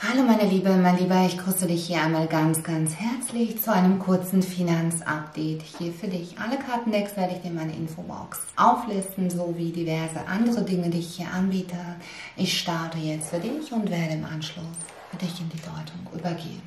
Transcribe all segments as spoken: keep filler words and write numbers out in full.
Hallo meine Liebe, mein Lieber, ich grüße dich hier einmal ganz, ganz herzlich zu einem kurzen Finanzupdate hier für dich. Alle Kartendecks werde ich dir in meine Infobox auflisten, sowie diverse andere Dinge, die ich hier anbiete. Ich starte jetzt für dich und werde im Anschluss für dich in die Deutung übergehen.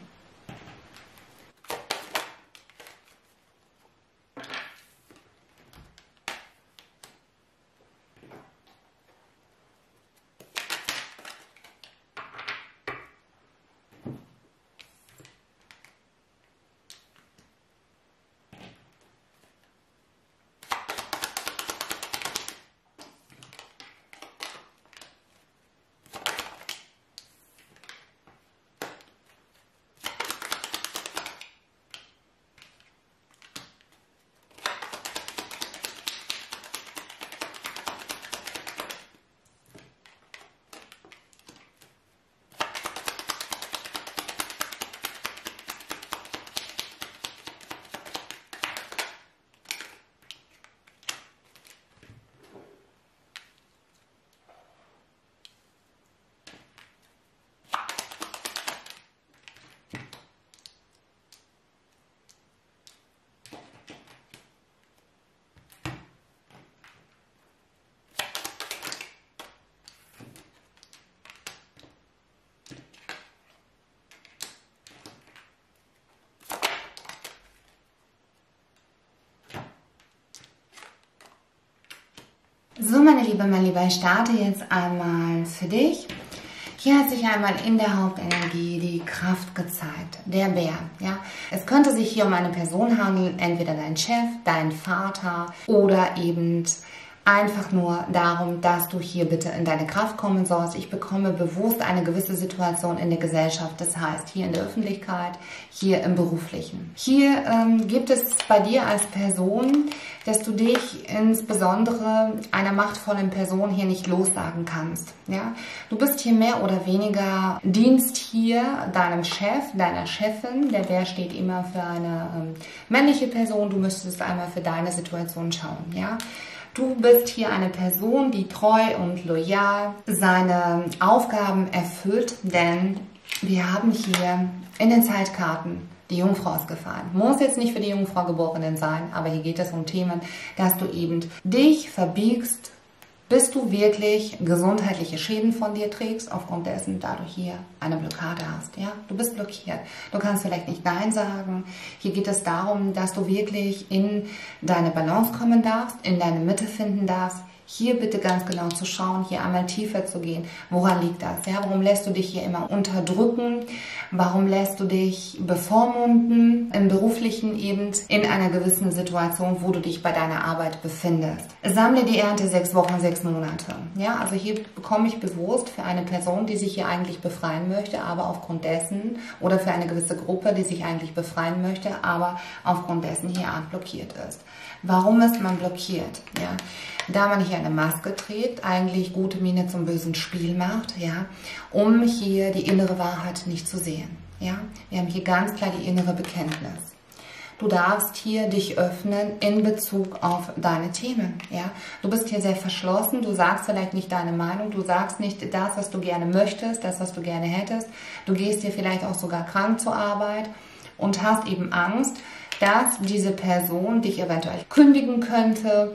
So, meine Liebe, mein Lieber, ich starte jetzt einmal für dich. Hier hat sich einmal in der Hauptenergie die Kraft gezeigt, der Bär. Ja? Es könnte sich hier um eine Person handeln, entweder dein Chef, dein Vater oder eben einfach nur darum, dass du hier bitte in deine Kraft kommen sollst. Ich bekomme bewusst eine gewisse Situation in der Gesellschaft, das heißt hier in der Öffentlichkeit, hier im Beruflichen. Hier ähm, gibt es bei dir als Person, dass du dich insbesondere einer machtvollen Person hier nicht lossagen kannst. Ja? Du bist hier mehr oder weniger Dienst hier deinem Chef, deiner Chefin. Der Bär steht immer für eine ähm, männliche Person. Du müsstest einmal für deine Situation schauen. Ja? Du bist hier eine Person, die treu und loyal seine Aufgaben erfüllt, denn wir haben hier in den Zeitkarten die Jungfrau ausgefallen. Muss jetzt nicht für die Jungfrau Geborenen sein, aber hier geht es um Themen, dass du eben dich verbiegst, bis du wirklich gesundheitliche Schäden von dir trägst, aufgrund dessen, da du hier eine Blockade hast. Ja? Du bist blockiert. Du kannst vielleicht nicht Nein sagen. Hier geht es darum, dass du wirklich in deine Balance kommen darfst, in deine Mitte finden darfst. Hier bitte ganz genau zu schauen, hier einmal tiefer zu gehen. Woran liegt das? Ja, warum lässt du dich hier immer unterdrücken? Warum lässt du dich bevormunden im Beruflichen eben in einer gewissen Situation, wo du dich bei deiner Arbeit befindest? Sammle die Ernte sechs Wochen, sechs Monate. Ja, also hier bekomme ich bewusst für eine Person, die sich hier eigentlich befreien möchte, aber aufgrund dessen, oder für eine gewisse Gruppe, die sich eigentlich befreien möchte, aber aufgrund dessen hier blockiert ist. Warum ist man blockiert? Ja, da man hier eine Maske trägt, eigentlich gute Miene zum bösen Spiel macht, ja, um hier die innere Wahrheit nicht zu sehen. Ja, wir haben hier ganz klar die innere Bekenntnis. Du darfst hier dich öffnen in Bezug auf deine Themen. Ja? Du bist hier sehr verschlossen, du sagst vielleicht nicht deine Meinung, du sagst nicht das, was du gerne möchtest, das, was du gerne hättest. Du gehst hier vielleicht auch sogar krank zur Arbeit und hast eben Angst, dass diese Person dich eventuell kündigen könnte,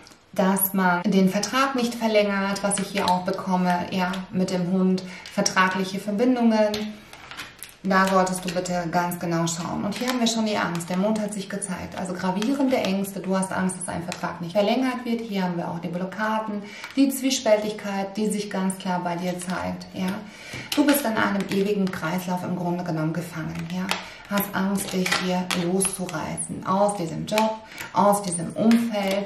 dass man den Vertrag nicht verlängert, was ich hier auch bekomme, ja, mit dem Hund, vertragliche Verbindungen. Da solltest du bitte ganz genau schauen. Und hier haben wir schon die Angst. Der Mond hat sich gezeigt. Also gravierende Ängste. Du hast Angst, dass ein Vertrag nicht verlängert wird. Hier haben wir auch die Blockaden, die Zwiespältigkeit, die sich ganz klar bei dir zeigt. Ja? Du bist in einem ewigen Kreislauf im Grunde genommen gefangen. Ja? Hast Angst, dich hier loszureißen aus diesem Job, aus diesem Umfeld,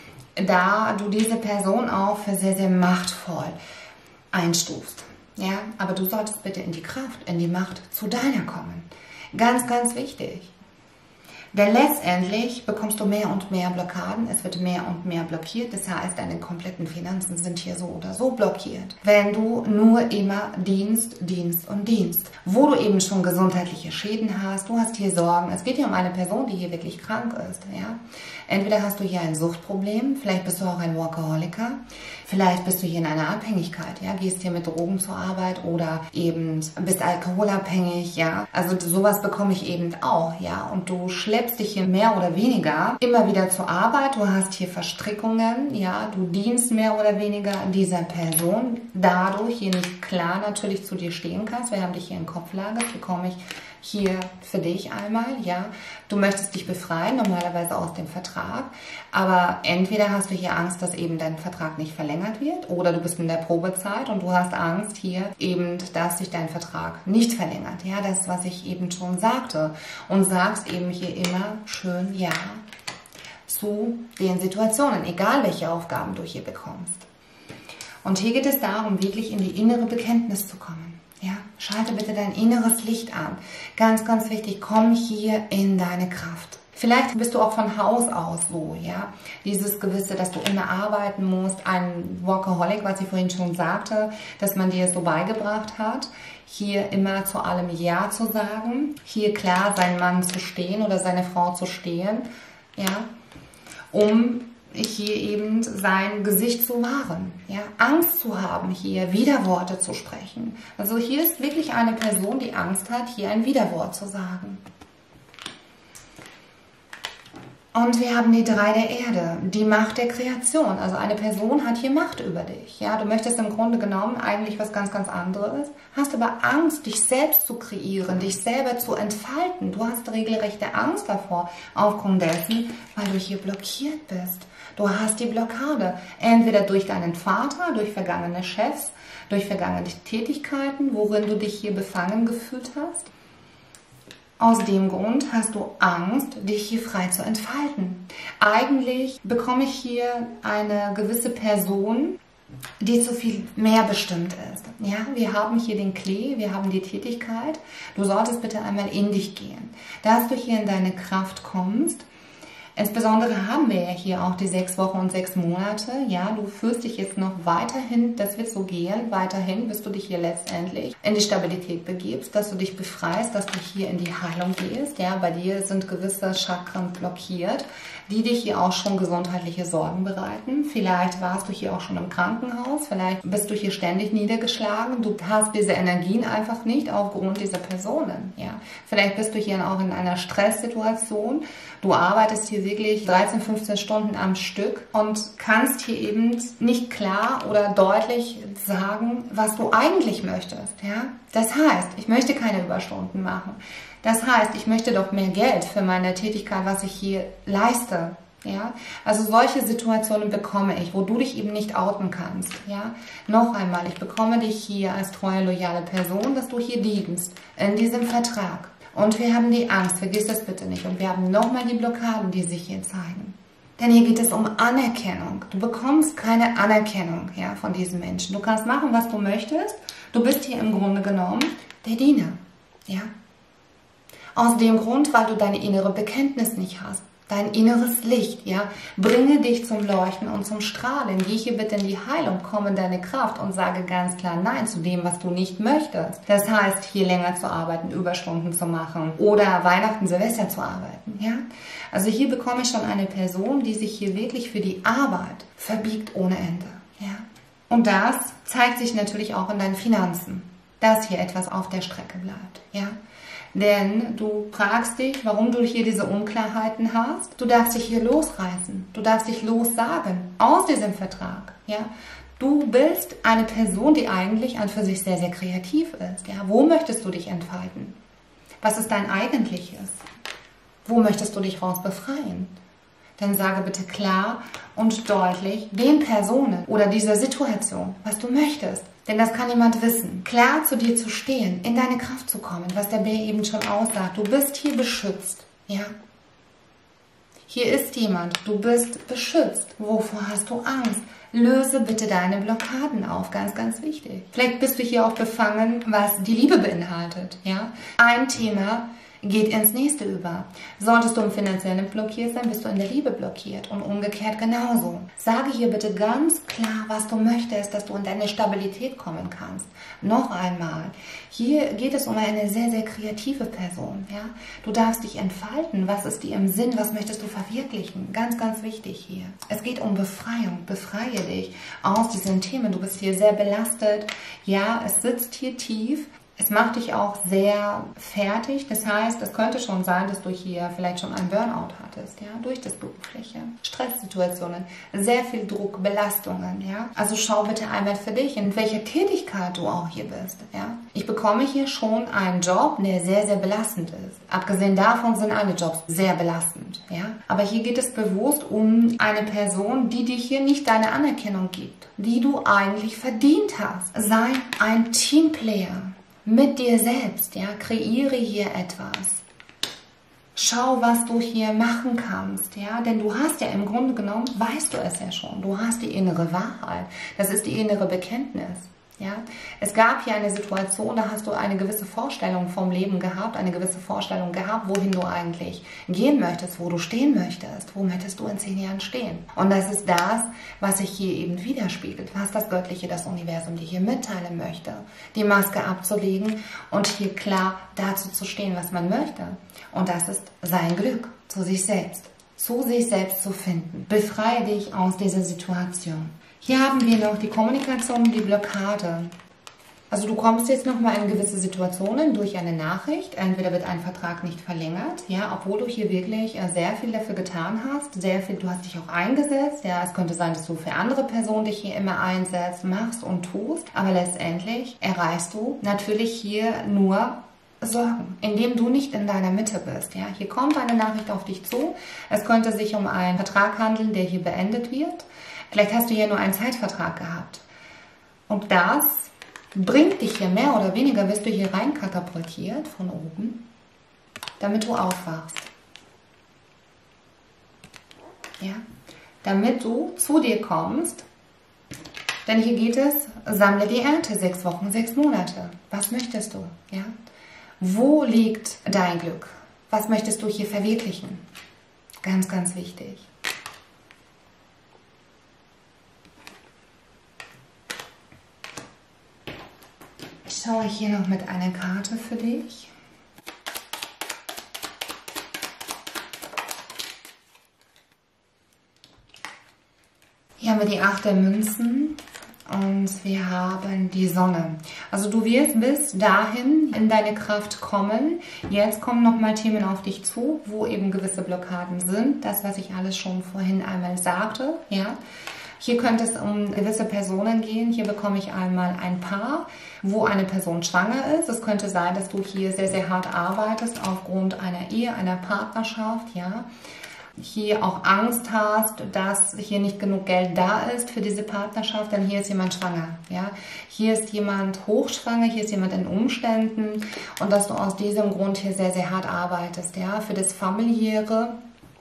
da du diese Person auch für sehr, sehr machtvoll einstufst. Ja, aber du solltest bitte in die Kraft, in die Macht zu deiner kommen. Ganz, ganz wichtig. Denn letztendlich bekommst du mehr und mehr Blockaden, es wird mehr und mehr blockiert, das heißt, deine kompletten Finanzen sind hier so oder so blockiert. Wenn du nur immer Dienst, Dienst und Dienst, wo du eben schon gesundheitliche Schäden hast, du hast hier Sorgen, es geht hier um eine Person, die hier wirklich krank ist, ja. Entweder hast du hier ein Suchtproblem, vielleicht bist du auch ein Workaholiker, vielleicht bist du hier in einer Abhängigkeit, ja, gehst hier mit Drogen zur Arbeit oder eben bist alkoholabhängig, ja. Also sowas bekomme ich eben auch, ja. Und du schleppst dich hier mehr oder weniger immer wieder zur Arbeit, du hast hier Verstrickungen, ja, du dienst mehr oder weniger dieser Person, dadurch hier nicht klar natürlich zu dir stehen kannst. Wir haben dich hier in Kopflage, bekomme ich hier für dich einmal, ja. Du möchtest dich befreien, normalerweise aus dem Vertrag, aber entweder hast du hier Angst, dass eben dein Vertrag nicht verlängert wird, oder du bist in der Probezeit und du hast Angst hier eben, dass sich dein Vertrag nicht verlängert. Ja, das, was ich eben schon sagte, und sagst eben hier immer schön Ja zu den Situationen, egal welche Aufgaben du hier bekommst. Und hier geht es darum, wirklich in die innere Bekenntnis zu kommen. Ja, schalte bitte dein inneres Licht an. Ganz, ganz wichtig, komm hier in deine Kraft. Vielleicht bist du auch von Haus aus so, ja. Dieses Gewisse, dass du immer arbeiten musst, ein Workaholic, was ich vorhin schon sagte, dass man dir es so beigebracht hat, hier immer zu allem Ja zu sagen, hier klar seinen Mann zu stehen oder seine Frau zu stehen, ja, um hier eben sein Gesicht zu wahren, ja, Angst zu haben, hier Widerworte zu sprechen. Also hier ist wirklich eine Person, die Angst hat, hier ein Widerwort zu sagen. Und wir haben die drei der Erde, die Macht der Kreation. Also eine Person hat hier Macht über dich. Ja, du möchtest im Grunde genommen eigentlich was ganz, ganz anderes, hast aber Angst, dich selbst zu kreieren, dich selber zu entfalten. Du hast regelrechte Angst davor, aufgrund dessen, weil du hier blockiert bist. Du hast die Blockade, entweder durch deinen Vater, durch vergangene Chefs, durch vergangene Tätigkeiten, worin du dich hier befangen gefühlt hast. Aus dem Grund hast du Angst, dich hier frei zu entfalten. Eigentlich bekomme ich hier eine gewisse Person, die zu viel mehr bestimmt ist. Ja, wir haben hier den Klee, wir haben die Tätigkeit. Du solltest bitte einmal in dich gehen, dass du hier in deine Kraft kommst. Insbesondere haben wir ja hier auch die sechs Wochen und sechs Monate. Ja, du fühlst dich jetzt noch weiterhin, das wird so gehen, weiterhin, bis du dich hier letztendlich in die Stabilität begibst, dass du dich befreist, dass du hier in die Heilung gehst. Ja, bei dir sind gewisse Chakren blockiert, die dich hier auch schon gesundheitliche Sorgen bereiten. Vielleicht warst du hier auch schon im Krankenhaus, vielleicht bist du hier ständig niedergeschlagen. Du hast diese Energien einfach nicht aufgrund dieser Personen. Ja, vielleicht bist du hier auch in einer Stresssituation. Du arbeitest hier wirklich dreizehn, fünfzehn Stunden am Stück und kannst hier eben nicht klar oder deutlich sagen, was du eigentlich möchtest. Ja? Das heißt, ich möchte keine Überstunden machen. Das heißt, ich möchte doch mehr Geld für meine Tätigkeit, was ich hier leiste. Ja? Also solche Situationen bekomme ich, wo du dich eben nicht outen kannst. Ja? Noch einmal, ich bekomme dich hier als treue, loyale Person, dass du hier dienst in diesem Vertrag. Und wir haben die Angst, vergiss das bitte nicht. Und wir haben nochmal die Blockaden, die sich hier zeigen. Denn hier geht es um Anerkennung. Du bekommst keine Anerkennung, ja, von diesen Menschen. Du kannst machen, was du möchtest. Du bist hier im Grunde genommen der Diener. Ja? Aus dem Grund, weil du deine innere Bekenntnis nicht hast. Dein inneres Licht, ja, bringe dich zum Leuchten und zum Strahlen. Geh hier bitte in die Heilung, komm in deine Kraft und sage ganz klar Nein zu dem, was du nicht möchtest. Das heißt, hier länger zu arbeiten, Überstunden zu machen oder Weihnachten, Silvester zu arbeiten, ja. Also hier bekomme ich schon eine Person, die sich hier wirklich für die Arbeit verbiegt ohne Ende, ja. Und das zeigt sich natürlich auch in deinen Finanzen, dass hier etwas auf der Strecke bleibt, ja. Denn du fragst dich, warum du hier diese Unklarheiten hast. Du darfst dich hier losreißen. Du darfst dich lossagen aus diesem Vertrag. Ja? Du bist eine Person, die eigentlich an für sich sehr, sehr kreativ ist. Ja? Wo möchtest du dich entfalten? Was ist dein Eigentliches? Wo möchtest du dich raus befreien? Dann sage bitte klar und deutlich den Personen oder dieser Situation, was du möchtest. Denn das kann niemand wissen. Klar zu dir zu stehen, in deine Kraft zu kommen, was der Bär eben schon aussagt. Du bist hier beschützt. Ja? Hier ist jemand, du bist beschützt. Wovor hast du Angst? Löse bitte deine Blockaden auf, ganz, ganz wichtig. Vielleicht bist du hier auch befangen, was die Liebe beinhaltet. Ja? Ein Thema geht ins nächste über. Solltest du im Finanziellen blockiert sein, bist du in der Liebe blockiert und umgekehrt genauso. Sage hier bitte ganz klar, was du möchtest, dass du in deine Stabilität kommen kannst. Noch einmal, hier geht es um eine sehr, sehr kreative Person. Ja? Du darfst dich entfalten. Was ist dir im Sinn? Was möchtest du verwirklichen? Ganz, ganz wichtig hier. Es geht um Befreiung. Befreie dich aus diesen Themen. Du bist hier sehr belastet. Ja, es sitzt hier tief. Es macht dich auch sehr fertig. Das heißt, es könnte schon sein, dass du hier vielleicht schon einen Burnout hattest, ja, durch das Berufliche. Stresssituationen, sehr viel Druck, Belastungen, ja. Also schau bitte einmal für dich, in welcher Tätigkeit du auch hier bist, ja. Ich bekomme hier schon einen Job, der sehr, sehr belastend ist. Abgesehen davon sind alle Jobs sehr belastend, ja. Aber hier geht es bewusst um eine Person, die dir hier nicht deine Anerkennung gibt, die du eigentlich verdient hast. Sei ein Teamplayer. Mit dir selbst, ja, kreiere hier etwas. Schau, was du hier machen kannst, ja, denn du hast ja im Grunde genommen, weißt du es ja schon, du hast die innere Wahrheit, das ist die innere Bekenntnis. Ja, es gab hier eine Situation, da hast du eine gewisse Vorstellung vom Leben gehabt, eine gewisse Vorstellung gehabt, wohin du eigentlich gehen möchtest, wo du stehen möchtest, wo möchtest du in zehn Jahren stehen. Und das ist das, was sich hier eben widerspiegelt, was das Göttliche, das Universum dir hier mitteilen möchte. Die Maske abzulegen und hier klar dazu zu stehen, was man möchte. Und das ist sein Glück, zu sich selbst, zu sich selbst zu finden. Befreie dich aus dieser Situation. Hier haben wir noch die Kommunikation, die Blockade. Also du kommst jetzt nochmal in gewisse Situationen durch eine Nachricht. Entweder wird ein Vertrag nicht verlängert, ja, obwohl du hier wirklich sehr viel dafür getan hast. Sehr viel, du hast dich auch eingesetzt. Ja, es könnte sein, dass du für andere Personen dich hier immer einsetzt, machst und tust. Aber letztendlich erreichst du natürlich hier nur Sorgen, indem du nicht in deiner Mitte bist. Ja, hier kommt eine Nachricht auf dich zu. Es könnte sich um einen Vertrag handeln, der hier beendet wird. Vielleicht hast du hier nur einen Zeitvertrag gehabt. Und das bringt dich hier mehr oder weniger, wirst du hier rein katapultiert von oben, damit du aufwachst. Ja? Damit du zu dir kommst, denn hier geht es, sammle die Ernte, sechs Wochen, sechs Monate. Was möchtest du? Ja? Wo liegt dein Glück? Was möchtest du hier verwirklichen? Ganz, ganz wichtig. Ich schaue hier noch mit einer Karte für dich. Hier haben wir die Acht der Münzen und wir haben die Sonne. Also du wirst bis dahin in deine Kraft kommen. Jetzt kommen nochmal Themen auf dich zu, wo eben gewisse Blockaden sind. Das, was ich alles schon vorhin einmal sagte, ja. Hier könnte es um gewisse Personen gehen. Hier bekomme ich einmal ein Paar, wo eine Person schwanger ist. Es könnte sein, dass du hier sehr, sehr hart arbeitest aufgrund einer Ehe, einer Partnerschaft, ja. Hier auch Angst hast, dass hier nicht genug Geld da ist für diese Partnerschaft, denn hier ist jemand schwanger, ja. Hier ist jemand hochschwanger, hier ist jemand in Umständen und dass du aus diesem Grund hier sehr, sehr hart arbeitest, ja, für das Familiäre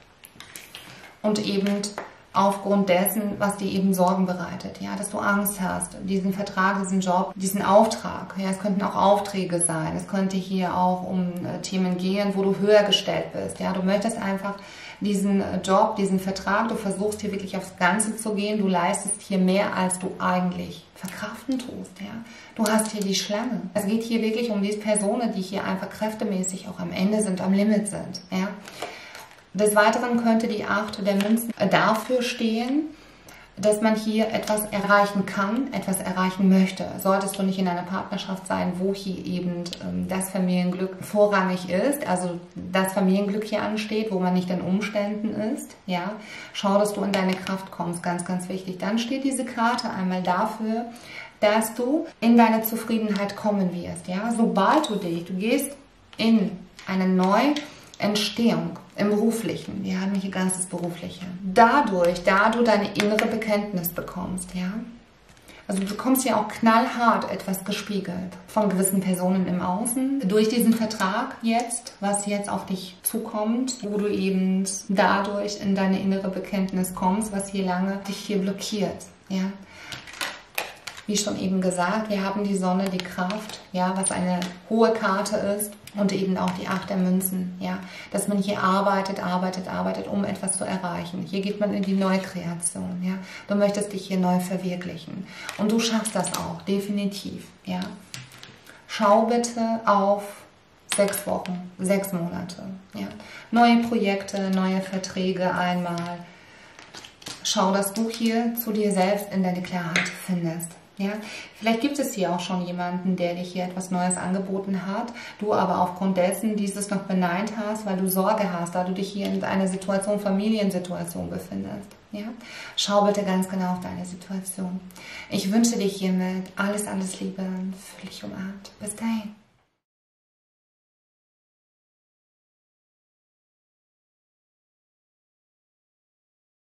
und eben aufgrund dessen, was dir eben Sorgen bereitet, ja, dass du Angst hast, diesen Vertrag, diesen Job, diesen Auftrag, ja, es könnten auch Aufträge sein, es könnte hier auch um äh, Themen gehen, wo du höher gestellt bist, ja, du möchtest einfach diesen äh, Job, diesen Vertrag, du versuchst hier wirklich aufs Ganze zu gehen, du leistest hier mehr, als du eigentlich verkraften tust, ja, du hast hier die Schlange, es geht hier wirklich um diese Personen, die hier einfach kräftemäßig auch am Ende sind, am Limit sind, ja. Des Weiteren könnte die Acht der Münzen dafür stehen, dass man hier etwas erreichen kann, etwas erreichen möchte. Solltest du nicht in einer Partnerschaft sein, wo hier eben ähm, das Familienglück vorrangig ist, also das Familienglück hier ansteht, wo man nicht in Umständen ist, ja, schau, dass du in deine Kraft kommst, ganz, ganz wichtig. Dann steht diese Karte einmal dafür, dass du in deine Zufriedenheit kommen wirst, ja, sobald du dich, du gehst in eine neue Entstehung im Beruflichen. Wir haben hier ganz das Berufliche. Dadurch, da du deine innere Bekenntnis bekommst, ja. Also du bekommst ja auch knallhart etwas gespiegelt von gewissen Personen im Außen. Durch diesen Vertrag jetzt, was jetzt auf dich zukommt, wo du eben dadurch in deine innere Bekenntnis kommst, was hier lange dich hier blockiert, ja. wie schon eben gesagt, wir haben die Sonne, die Kraft, ja, was eine hohe Karte ist und eben auch die Acht der Münzen, ja, dass man hier arbeitet, arbeitet, arbeitet, um etwas zu erreichen. Hier geht man in die Neukreation, ja. Du möchtest dich hier neu verwirklichen und du schaffst das auch, definitiv, ja. Schau bitte auf sechs Wochen, sechs Monate, ja. Neue Projekte, neue Verträge einmal. Schau, dass du hier zu dir selbst in deine Klarheit findest. Ja? Vielleicht gibt es hier auch schon jemanden, der dich hier etwas Neues angeboten hat, du aber aufgrund dessen dieses noch beneint hast, weil du Sorge hast, da du dich hier in einer Situation, Familiensituation befindest. Ja? Schau bitte ganz genau auf deine Situation. Ich wünsche dich hiermit alles, alles Liebe, völlig umarmt. Bis dahin.